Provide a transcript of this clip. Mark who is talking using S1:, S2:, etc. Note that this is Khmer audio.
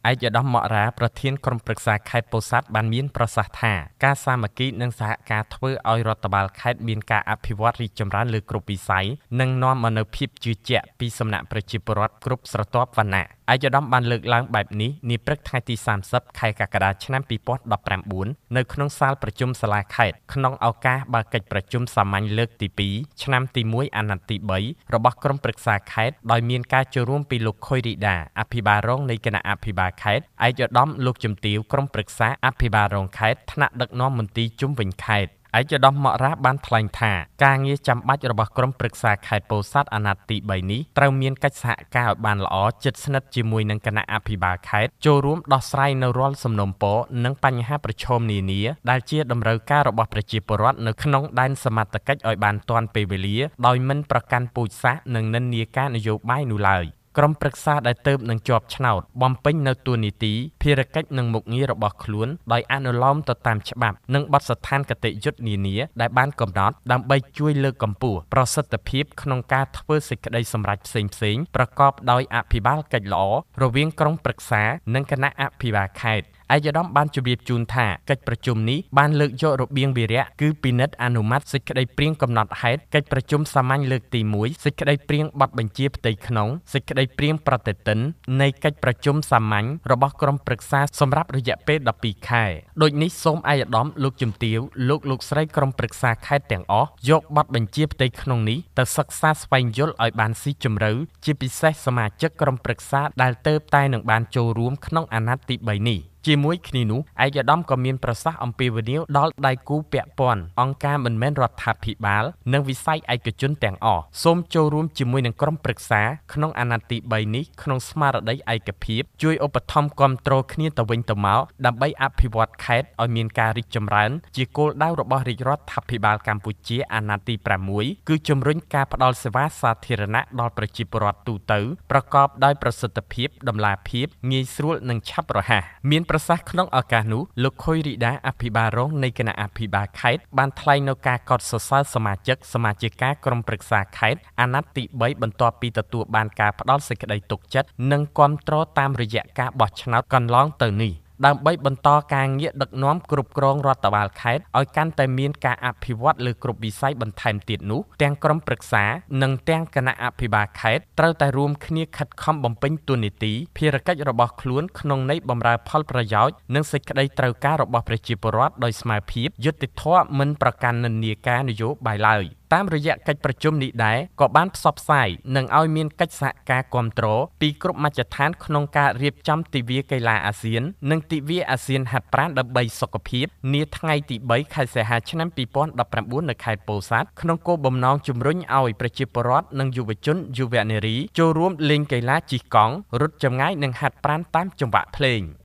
S1: ឯកឧត្តមមករាប្រធានក្រុមប្រឹក្សាខេត្តពោធិ៍សាត់បានមានប្រសាសន៍ថាការសាមគ្គីនិងសហការធ្វើឲ្យរដ្ឋបាលខេត្តមានការអភិវឌ្ឍរីកចម្រើនលើគ្រប់វិស័យនិងនាំមកនូវភាពជឿជាក់ពីសំណាក់ប្រជាពលរដ្ឋគ្រប់ស្រទាប់វណ្ណៈឯកឧត្តមបានលើកឡើងបែបនេះនាព្រឹកថ្ងៃទី30ខែកក្កដាឆ្នាំ2019នៅក្នុងសាលប្រជុំសាលាខេត្តក្នុងឱកាសបើកកិច្ចប្រជុំសាមញ្ញលើកទី2ឆ្នាំទី1អាណត្តិទី3របស់ក្រុមប្រឹក្សាខេត្តដោយមានការចូលរួមពីលោកខុយរីដាអភិបាលរងនៃគណៈអភិបាលខេត្តឯកឧត្តមលោកជំទាវក្រុមប្រឹក្សាអភិបាលរងខេត្តថ្នាក់ដឹកនាំមន្ទីរជុំវិញខេត្តឯកឧត្តមមករាបានថ្លែងថាការងារចាំបាច់របស់ក្រុមប្រឹក្សាខេត្តពោធិ៍សាត់អាណត្តិទី3នេះត្រូវមានកិច្ចសហការឲ្យបានល្អជិតស្និទ្ធជាមួយនឹងគណៈអភិបាលខេត្តចូលរួមដោះស្រាយនៅរាល់សំណុំពរនិងបញ្ហាប្រឈមនានាដែលជាតម្រូវការរបស់ប្រជាពលរដ្ឋនៅក្នុងដែនសមត្ថកិច្ចឲ្យបានទាន់ពេលវេលាដោយមិនប្រកាន់ពូជសាសន៍និងនិន្នាការនយោបាយនោះឡើយក្រុមប្រឹក្សាដែលទៅនឹងជាប់ឆ្នោតបំពេញនៅតួនាទីភារកិច្ចនិងមុខងាររបស់ខ្លួនដោយអនុលោមទៅតាមច្បាប់និងបទដ្ឋានគតិយុត្តនានាដែលបានកំណត់ដើម្បីជួយលើកកម្ពស់ប្រសិទ្ធភាពក្នុងការធ្វើសេចក្តីសម្រេចផ្សេងៗប្រកបដោយអភិបាលកិច្ចល្អរវាងក្រុមប្រឹក្សានិងគណៈអភិបាលខេត្តឯកឧត្តមបានជម្រាបជូនថាកិច្ចប្រជុំនេះបានលើកយករបៀងវារៈគឺពិនិត្យអនុម័តសេចក្តីព្រាងកំណត់ហេតុកិច្ចប្រជុំសាមញ្ញលើកទី1សេចក្តីព្រាងប័ណ្ណបញ្ជាផ្ទៃក្នុងសេចក្តីព្រាងប្រតិទិននៃកិច្ចប្រជុំសាមញ្ញរបស់ក្រុមប្រឹក្សាសម្រាប់រយៈពេល12ខែដូចនេះសូមឯកឧត្តមលោកជំទាវលោកស្រីក្រុមប្រឹក្សាខេត្តទាំងអស់យកប័ណ្ណបញ្ជាផ្ទៃក្នុងនេះទៅសិក្សាស្វែងយល់ឲ្យបានស៊ីជម្រៅជាពិសេសសមាជិកក្រុមប្រឹក្សាដែលទើបតែនឹងបានចូលរួមក្នុងអាណត្តិទី3នេះជាមួយគ្នានោះឯកឧត្តមក៏មានប្រសាសន៍អំពីវិនិយោគដល់ដៃគូពាក់ព័ន្ធអង្គការមិនមែនរដ្ឋាភិបាលនិងវិស័យឯកជនទាំងអស់សូមចូលរួមជាមួយនឹងក្រុមប្រឹក្សាក្នុងអាណត្តិទី3នេះក្នុងស្មារតីឯកភាពជួយឧបត្ថម្ភគាំទ្រគ្នាទៅវិញទៅមកដើម្បីអភិវឌ្ឍខេត្តឲ្យមានការរីកចម្រើនជាគោលដៅរបស់រាជរដ្ឋាភិបាលកម្ពុជាអាណត្តិទី6គឺជំរុញការផ្តល់សេវាសាធារណៈដល់ប្រជាពលរដ្ឋទូទៅប្រកបដោយប្រសិទ្ធភាពតម្លាភាពងាយស្រួលនិងឆាប់រហ័សមានប្រសាសន៍ក្នុងឱកាសនោះលោកខុយរីដាអភិបាលរងនៃគណៈអភិបាលខេត្តបានថ្លែងនៅការកោតសរសើរសមាជិកក្រុមប្រឹក្សាខេត្តអាណត្តិទី3បន្ទាប់ពីទទួលបានការផ្ដល់សេចក្តីទុកចិត្តនិងគាំទ្រតាមរយៈការបោះឆ្នោតកន្លងទៅនេះដើម្បីបន្តការងារដឹកនាំគ្រប់គ្រងរដ្ឋបាលខេត្តឲ្យកាន់តែមានការអភិវឌ្ឍលើគ្រប់វិស័យបន្ថែមទៀតនោះទាំងក្រុមប្រឹក្សានិងទាំងគណៈអភិបាលខេត្តត្រូវតែរួមគ្នាខិតខំបំពេញតួនាទីភារកិច្ចរបស់ខ្លួនក្នុងន័យបម្រើផលប្រយោជន៍និងសេចក្តីត្រូវការរបស់ប្រជាពលរដ្ឋដោយស្មើភាពយុត្តិធម៌មិនប្រកាន់និន្នាការនយោបាយឡើយតាមរយៈកិច្ចប្រជុំនេះដែរក៏បានផ្សព្វផ្សាយនិងឲ្យមានកិច្ចសហការគាំទ្រពីគ្រប់មជ្ឈដ្ឋានក្នុងការរៀបចំទិវាកីឡាអាស៊ាននិងទិវាអាស៊ានហាត់ប្រាណដើម្បីសុខភាពនាថ្ងៃទី3ខែសីហាឆ្នាំ2019នៅខេត្តពោធិ៍សាត់ក្នុងគោលបំណងជំរុញឲ្យប្រជាពលរដ្ឋនិងយុវជនយុវនារីចូលរួមលេងកីឡាជិះកង់រត់ចម្ងាយនិងហាត់ប្រាណតាមចង្វាក់ភ្លេង